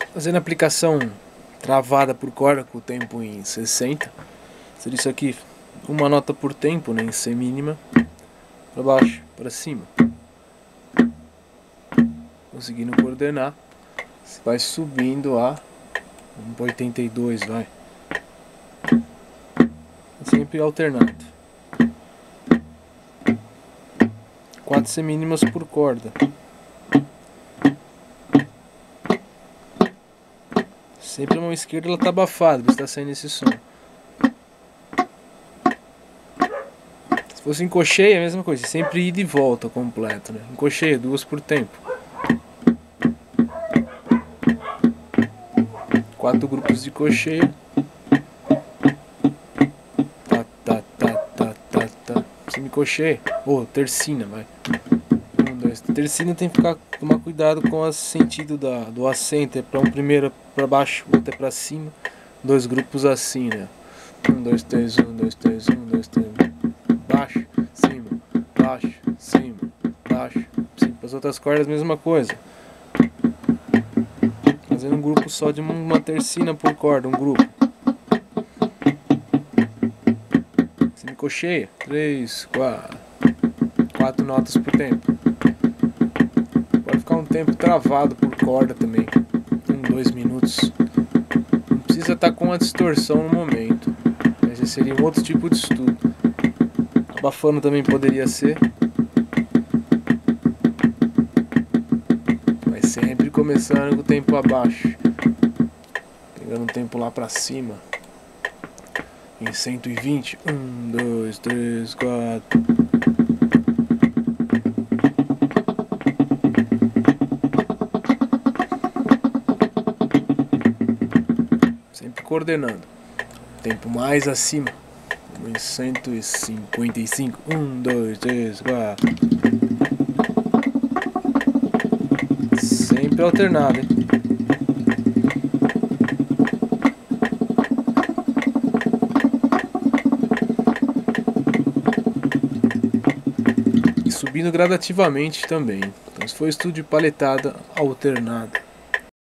Fazendo a aplicação travada por corda com o tempo em 60. Seria isso aqui, uma nota por tempo, né, em C mínima, para baixo, para cima. Conseguindo coordenar, você vai subindo a 82, vai. Sempre alternado. 4 semínimas por corda. Sempre a mão esquerda ela tá abafada, você está saindo esse som. Se fosse em cocheia, a mesma coisa, sempre ida e volta completo, né? Em cocheia, 2 por tempo. 4 grupos de cocheia. Tá, tá, tá, tá, tá, tá. Semicocheia. Ou tercina, vai. 1, 2. Tercina tem que tomar cuidado com o sentido do acento. É para um primeiro para baixo, outro é para cima. 2 grupos assim, né? 1, 2, 3, 1, 2, 3, 1, 2, 3. Baixo, cima, baixo, cima, baixo, cima. Para as outras cordas, mesma coisa. Fazendo um grupo só de uma tercina por corda, um grupo. Semicocheia, 3, 4 notas por tempo. Pode ficar um tempo travado por corda também, 1, 2 minutos. Não precisa estar com a distorção no momento, mas esse seria um outro tipo de estudo. Abafando também poderia ser, mas sempre começando com o tempo abaixo, pegando um tempo lá pra cima, em 120. 1, 2, 3, 4. Sempre coordenando. Tempo mais acima, em 155. 1, 2, 3, 4. Sempre alternado, hein? E subindo gradativamente também. Então, se for estudo de paletada alternada.